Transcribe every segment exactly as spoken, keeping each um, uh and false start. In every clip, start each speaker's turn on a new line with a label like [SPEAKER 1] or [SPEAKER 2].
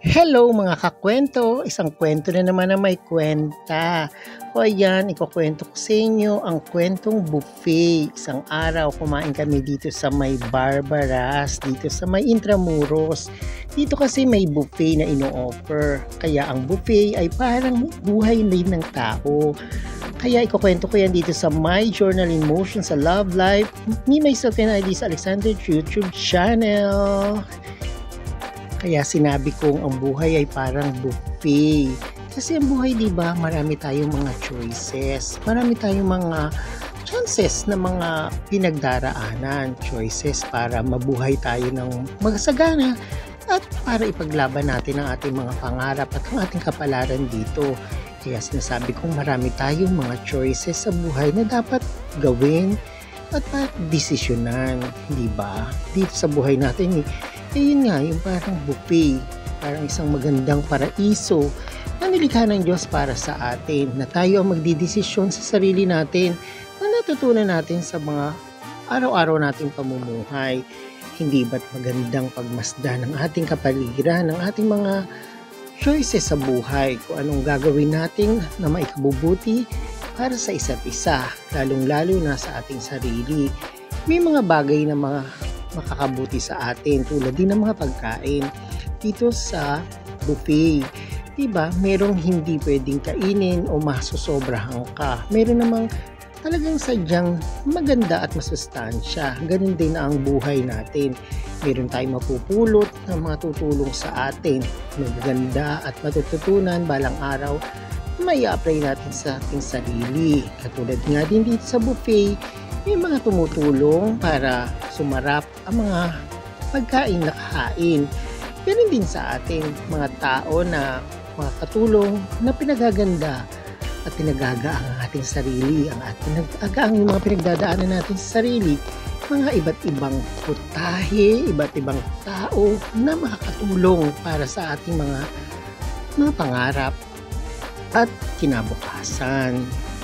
[SPEAKER 1] Hello mga kakwento, isang kwento na naman na may kwenta. O ayan, ikukwento ko sa inyo ang kwentong buffet. Isang araw kumain kami dito sa may Barbaras, dito sa may Intramuros. Dito kasi may buffet na ino-offer. Kaya ang buffet ay parang buhay din ng tao. Kaya ikukwento ko yan dito sa My Journal in Motion sa Love Life ni myself and I D sa Alexander YouTube channel. Kaya sinabi kong ang buhay ay parang buffet. Kasi ang buhay, di ba, marami tayong mga choices. Marami tayong mga chances na mga pinagdaraanan. Choices para mabuhay tayo ng magasagana at para ipaglaban natin ang ating mga pangarap at ang ating kapalaran dito. Kaya sinasabi kong marami tayong mga choices sa buhay na dapat gawin at desisyonan, di ba? Dito sa buhay natin, eh, ayun nga, yung parang buffet, parang isang magandang paraiso na nilikha ng Diyos para sa atin, na tayo ang magdidesisyon sa sarili natin na natutunan natin sa mga araw-araw nating pamumuhay. Hindi ba't magandang pagmasdan ng ating kapaligiran, ng ating mga choices sa buhay, kung anong gagawin natin na maikabubuti para sa isa't isa, lalong-lalo na sa ating sarili. May mga bagay na mga makakabuti sa atin tulad din ng mga pagkain dito sa buffet. Diba? Merong hindi pwedeng kainin o masusobrahan ka. Meron namang talagang sadyang maganda at masustansya. Ganun din ang buhay natin. Meron tayong mapupulot na mga tutulong sa atin. Maganda at matututunan balang araw may apply natin sa ating sarili. Katulad nga din dito sa buffet, may mga tumutulong para sumarap ang mga pagkain na kain. Ganun din sa ating mga tao na mga katulong na pinagaganda at pinagagaan ang ating sarili, ang ating pinagagaang yung mga pinagdadaanan natin sa sarili, mga iba't ibang putahe, iba't ibang tao na makakatulong para sa ating mga mga pangarap at kinabukasan.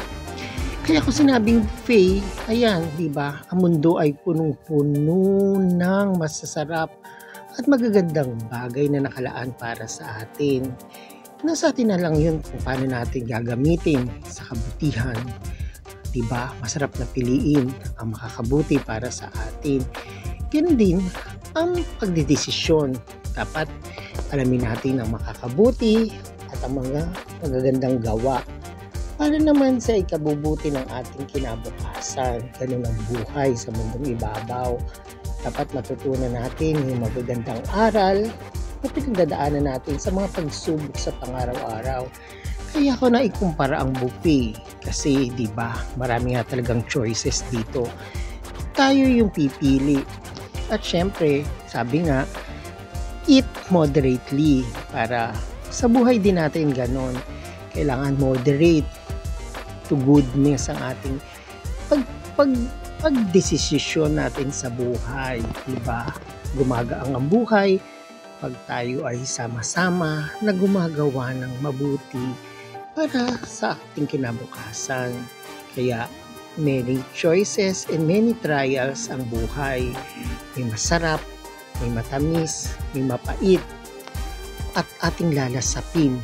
[SPEAKER 1] Kaya kung sinabing buffet, ayan, di ba? Ang mundo ay punong-puno ng masasarap at magagandang bagay na nakalaan para sa atin. Nasa atin na lang yun kung paano natin gagamitin sa kabutihan. Di ba? Masarap na piliin ang makakabuti para sa atin. Ganun din ang pagdedesisyon. Dapat alamin natin ang makakabuti at ang mga magagandang gawa para naman sa ikabubuti ng ating kinabukasan. Ganun ang buhay sa mundong ibabaw. Dapat matutunan natin yung magagandang aral na pinagdadaanan natin sa mga pagsubok sa pangaraw-araw. Kaya ako na ikumpara ang buffet kasi di ba marami nga talagang choices dito. Tayo yung pipili. At syempre, sabi nga, eat moderately para sa buhay din natin ganon. Kailangan moderate to goodness ang ating pag, pag, pagdesisyon natin sa buhay. Diba? Gumagaang ang buhay pag tayo ay sama-sama na gumagawa ng mabuti para sa ating kinabukasan. Kaya many choices and many trials ang buhay. May masarap, may matamis, may mapait, at ating lalasapin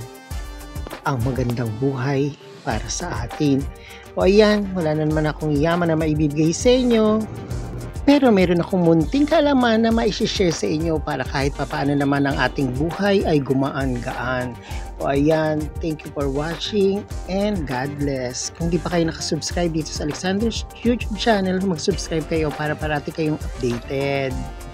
[SPEAKER 1] ang magandang buhay para sa atin. O ayan, wala na naman akong yaman na maibibigay sa inyo. Pero meron akong munting kaalaman na maishishare sa inyo para kahit papaano naman ang ating buhay ay gumaan-gaan. O ayan, thank you for watching and God bless. Kung di pa kayo nakasubscribe dito sa Alexander's YouTube channel, mag-subscribe kayo para parati kayong updated.